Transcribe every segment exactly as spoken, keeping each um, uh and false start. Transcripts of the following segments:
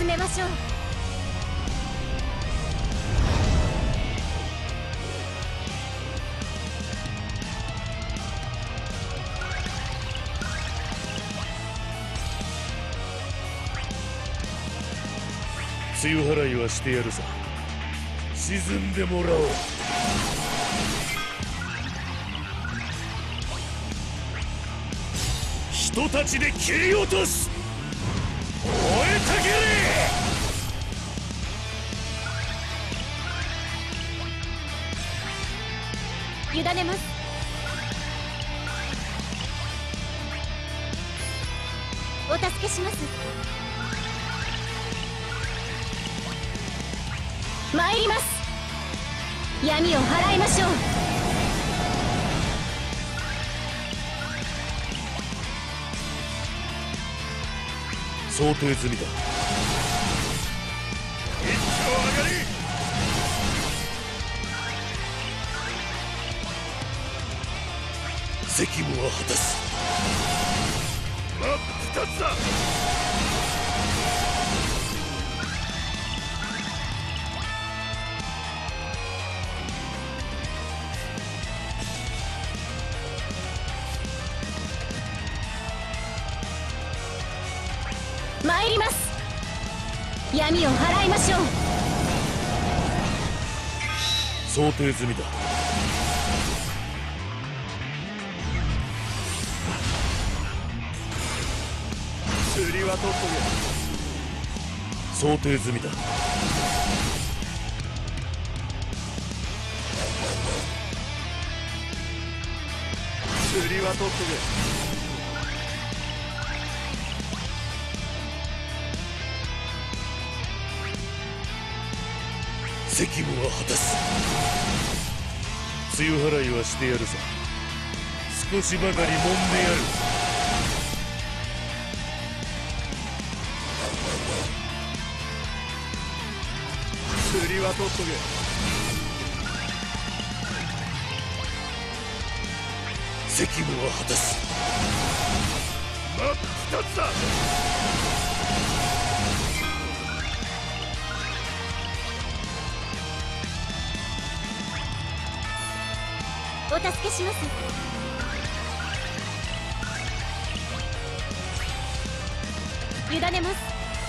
めましょう。 梅雨払いはしてやるさ。沈んでもらおう。人たちで切り落とす。燃えたけれ。委ねます。お助けします。参ります。闇を払いましょう。 想定済みだ。一丁上がり。責務は果たす。真っ二つだ。 参ります。闇を払いましょう。 想定済みだ。釣りは取っとけ。想定済みだ。釣りは取っとけ。責務は果たす。梅雨払いはしてやるさ。少しばかり揉んでやる。釣りは取っとけ。責務は果たす。真っ二つだ。 お助けします。委ねます。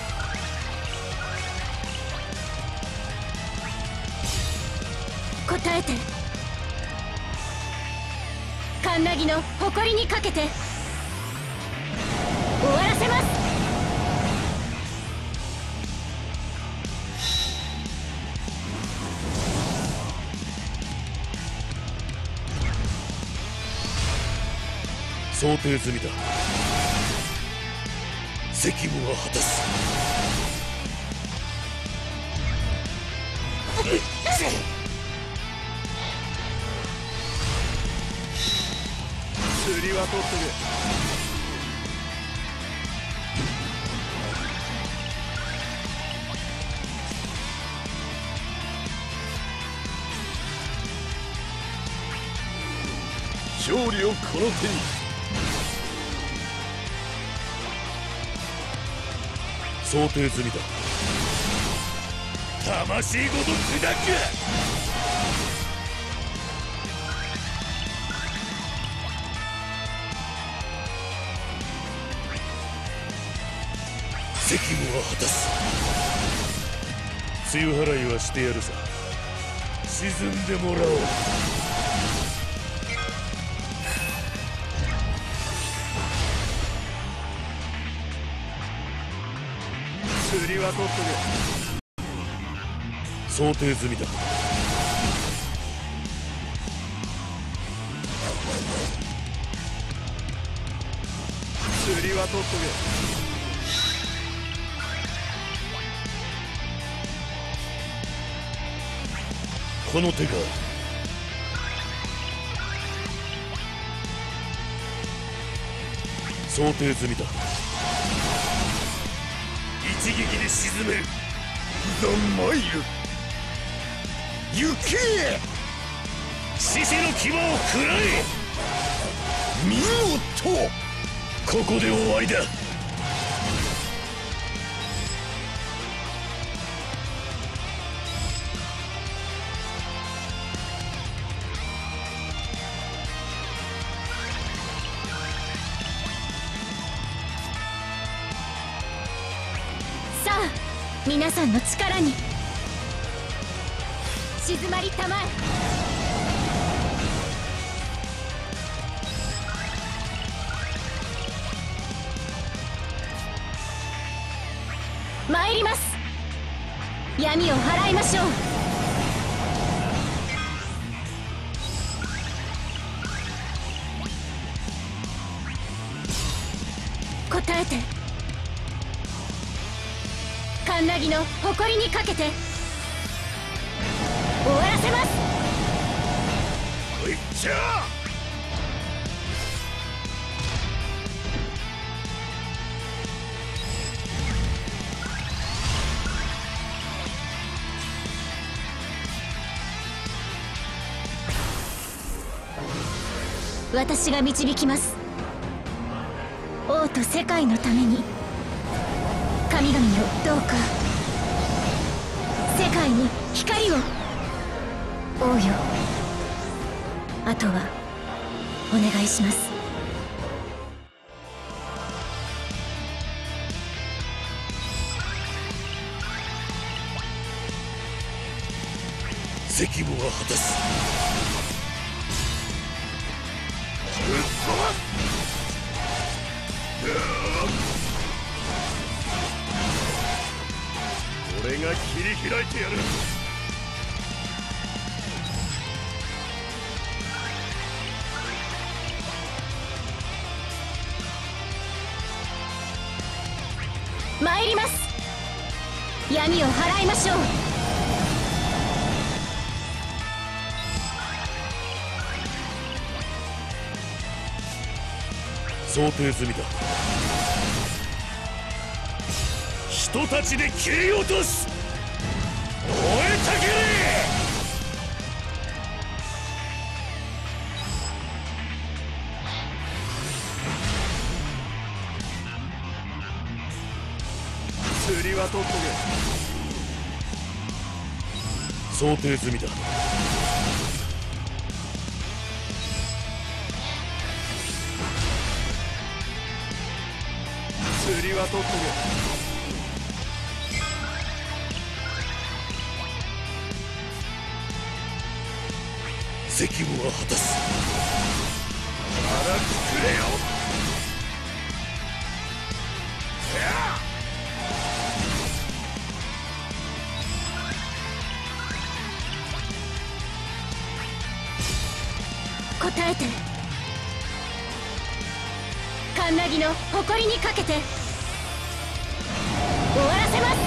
答えて。カンナギの誇りにかけて終わらせます。 想定済みだ。責務は果たす。釣りは取っとけ。勝利をこの手に。想定済みだ。魂ごと砕く。責務は果たす。梅雨払いはしてやるさ。沈んでもらおう。釣りは取っとけ。想定済みだ。釣りは取っとけ。この手が想定済みだ。一撃で沈める。ザ・マイル行け。獅子の牙を食らえ。見事。ここで終わりだ。 皆さんの力に静まりたまえ。参ります。闇を払いましょう。答えて。カンナギの誇りにかけて終わらせます。 おいっちゃ私が導きます。王と世界のために神々よ、どうか世界に光を。王よ、あとはお願いします。 責務は果たす。ぶっ飛ばす。俺が切り開いてやる。 参ります。闇を払いましょう。 想定済みだ。人たちで切り落とす。燃えたけれ。釣りは取っとけ。想定済みだ。釣りは取っとけ。責務は果たす。腹くくれよ。 答えて。カンナギの誇りにかけて終わらせます。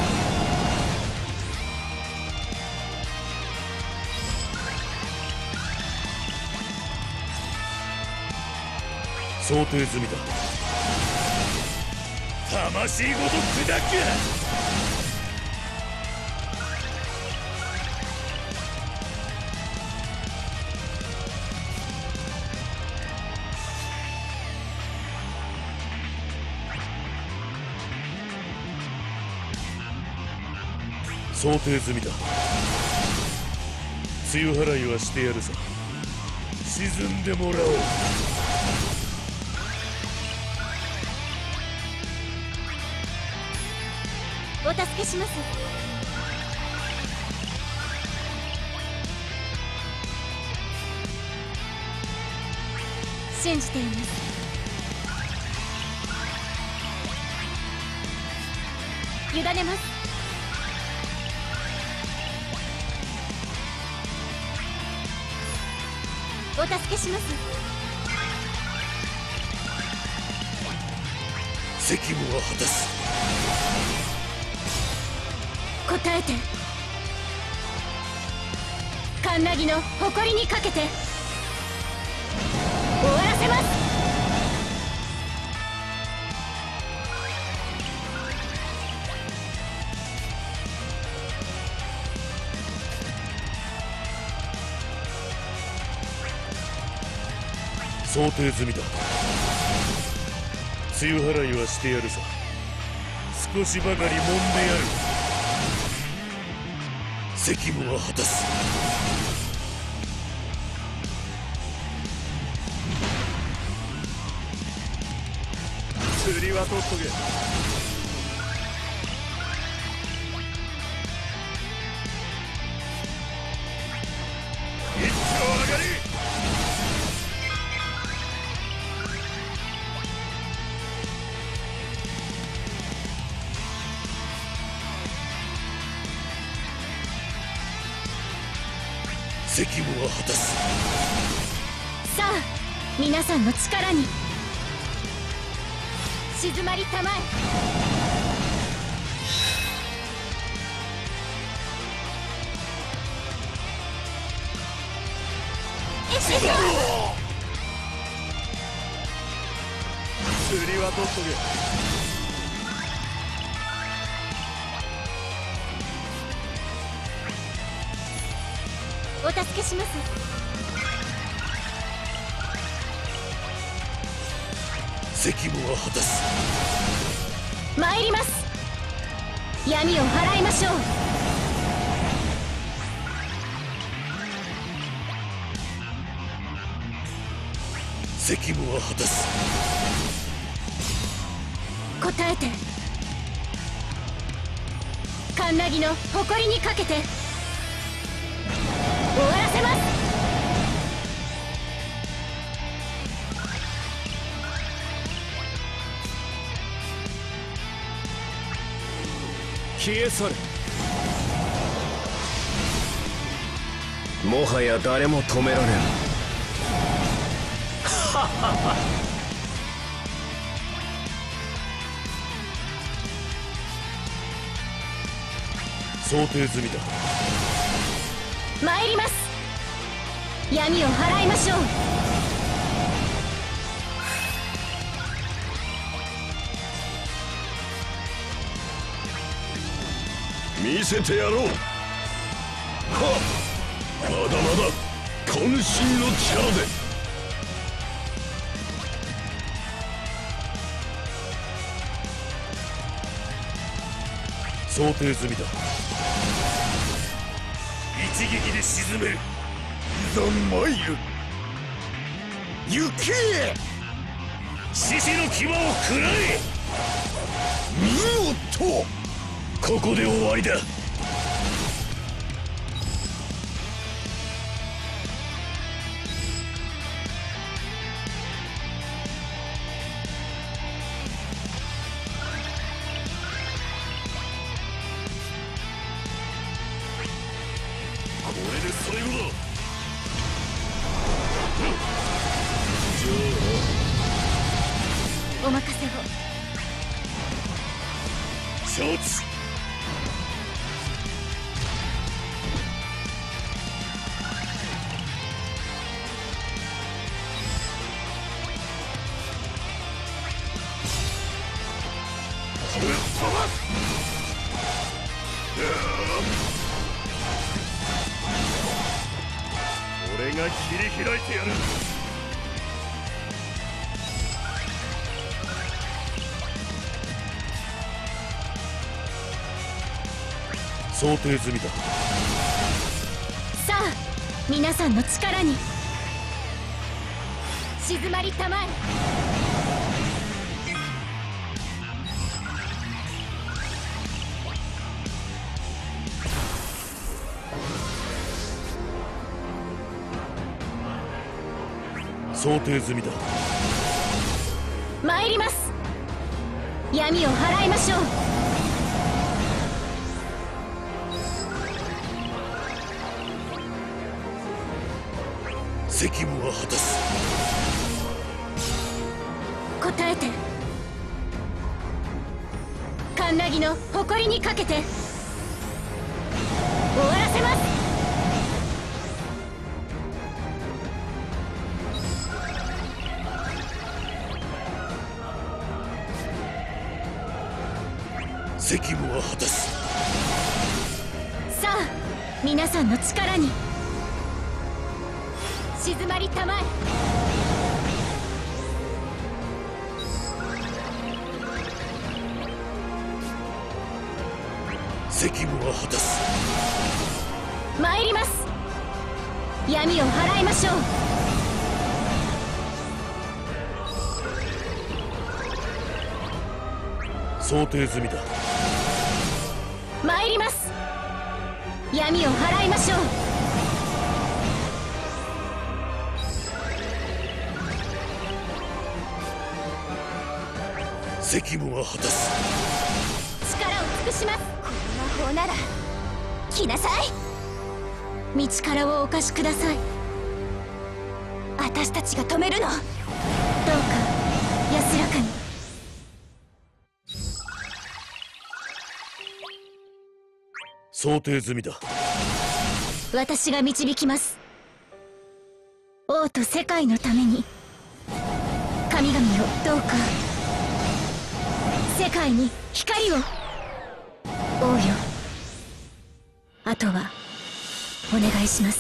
想定済みだ。魂ごと砕け。想定済みだ。梅雨払いはしてやるさ。沈んでもらおう。 お助けします。信じています。委ねます。お助けします。 責務は果たす。 答えて。カンナギの誇りにかけて終わらせます。 想定済みだ。梅雨払いはしてやるさ。少しばかり揉んでやる。責務は果たす。釣りは取っとけ。 責務は果たす。 さあ皆さんの力に静まりたまえ。エシフ釣りは取っとけ。お助けします。 責務は果たす。 参ります。闇を払いましょう。 責務は果たす。 答えて。カンナギの誇りにかけて終わらせます。 消え去る。 もはや誰も止められん。 想定済みだ。 参ります。闇を払いましょう。 見せてやろう。はっ、まだまだ渾身の力で。想定済みだ。一撃で沈める。いざ参る。行け。獅子の牙を食らえ。見事。ここで終わりだ。これで最後だ。じゃお任せを。 あ承知。俺が切り開いてやる。想定済みだ。 さあ皆さんの力に静まりたまえ。 想定済みだ。 参ります。闇を払いましょう。 責務は果たす。 答えて。カンナギの誇りにかけて終わらせます。 責務は果たす。 さあ皆さんの力に静まりたまえ。 責務は果たす。 参ります。闇を払いましょう。 想定済みだ。 参ります。闇を払いましょう。 責務は果たす。 力を尽くします。この魔法なら来なさい。 道からをお貸しください。私たちが止めるの。どうか安らかに。 想定済みだ。 私が導きます。王と世界のために。神々よ、どうか世界に光を。王よ、あとはお願いします。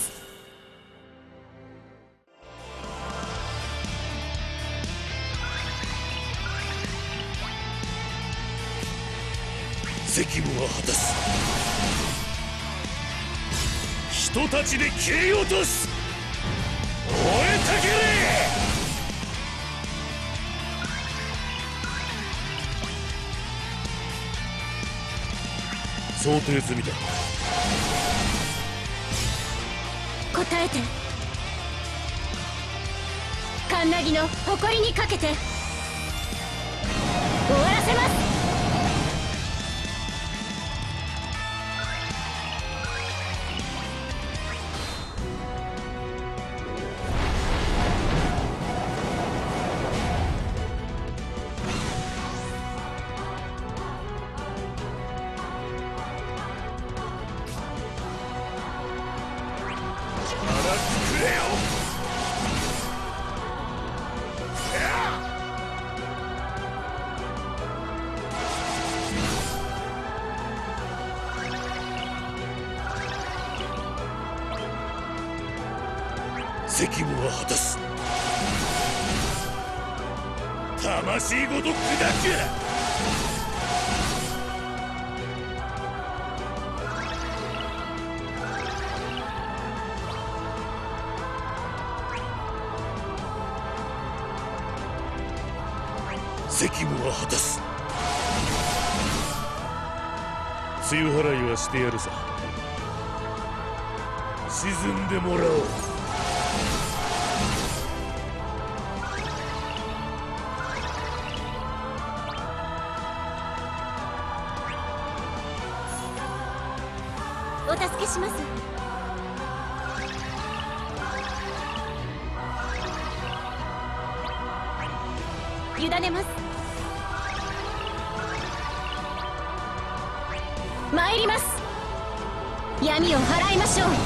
責務は果たす。人たちで切り落とす。燃えたけれ。想定済みだ。 答えて。カンナギの誇りにかけて終わらせます。 責務は果たす。魂ごと砕く。責務は果たす。梅雨払いはしてやるさ。沈んでもらおう。 お助けします。委ねます。参ります。闇を払いましょう。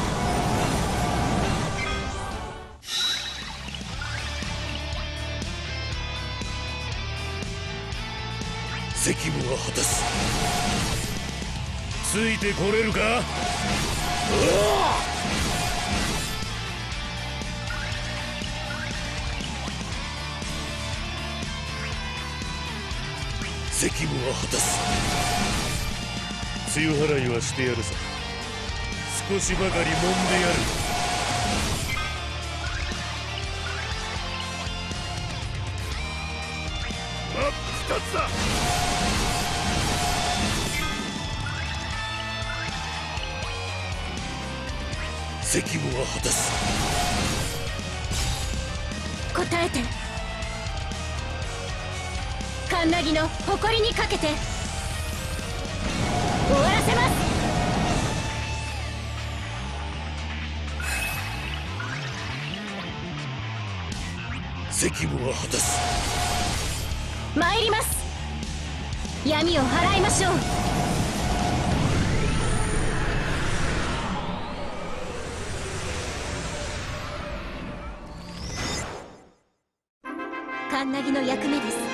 責務は果たす。ついてこれるか。責務は果たす。梅雨払いはしてやるさ。少しばかり揉んでやる。真っ二つだ。責務は果たす。 答えて。カンナギの誇りにかけて終わらせます。 責務は果たす。 参ります。闇を払いましょう。カンナギの役目です。